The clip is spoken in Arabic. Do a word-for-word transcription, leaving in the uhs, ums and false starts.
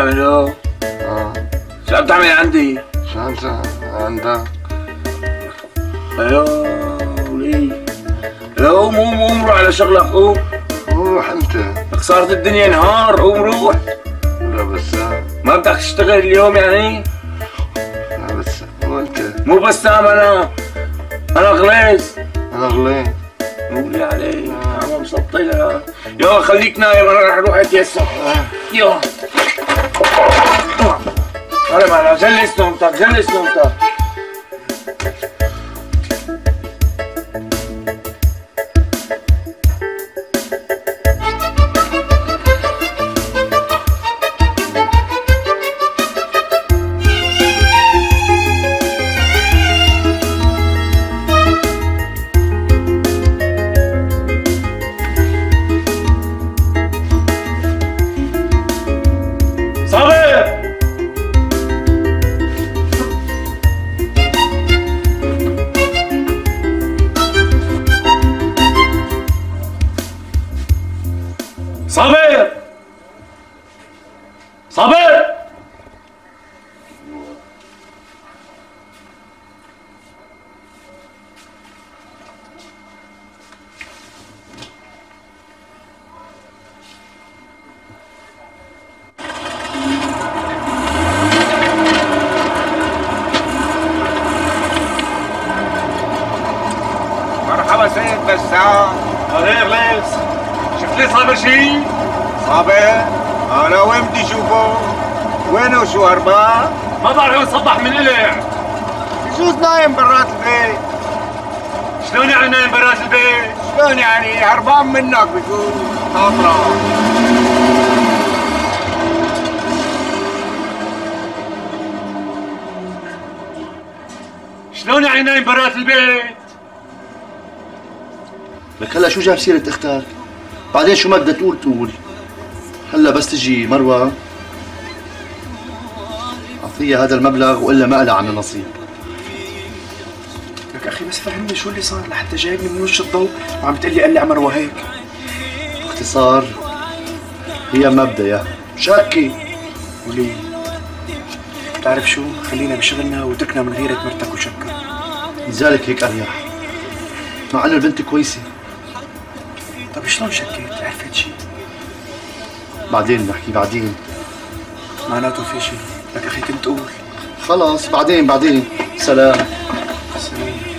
تعمله؟ اه شو عم تعمل عندي؟ شو عم تعمل عندك؟ ايوه ولي قوم قوم قوم روح على شغلك قوم. روح انت. صارت الدنيا نهار قوم روح. لا بس ما بدك تشتغل اليوم يعني؟ لا بس وانت؟ مو بسام انا انا غليظ. انا غليظ. قولي عليك عم مسطلها. يلا خليك نايم انا رح اروح اتيسر. يلا هلا معنا جلس نومتك جلس نومتك. صابر صابر مرحبا سيد بسام. غير ليش شفت لي صابر شي؟ صابر؟ انا وين بدي اشوفه؟ وينه شو هربان؟ ما بعرف وين صبح من قلع. بجوز نايم برات البيت. شلون يعني نايم برات البيت؟ شلون يعني هربان منك بجوز خاطرك. شلون يعني نايم برات البيت؟ لك هلا شو جاب سيرة اختك؟ بعدين شو ما بدها تقول تقول. هلا بس تجي مروة اعطيها هذا المبلغ والا ما لها عن نصيب. لك اخي بس فهمني شو اللي صار لحتى جايبني من وش الضوء وعم بتقلي قلع مروة هيك. باختصار هي مبدأ شاكي. ولي بتعرف شو؟ خلينا بشغلنا واتركنا من غيرة مرتك وشكا. لذلك هيك اريح. مع انه البنت كويسة. طب شلون شكيت؟ عرفت شي؟ بعدين نحكي بعدين. معناته في شي. لك اخي كنت تقول. خلاص بعدين بعدين. سلام. سلام.